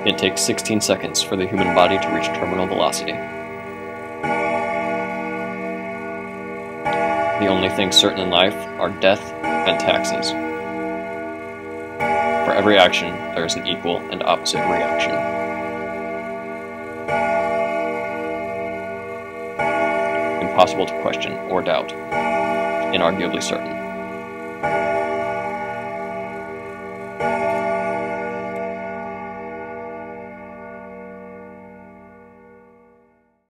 It takes 16 seconds for the human body to reach terminal velocity. The only things certain in life are death and taxes. For every action, there is an equal and opposite reaction. Impossible to question or doubt. Inarguably certain.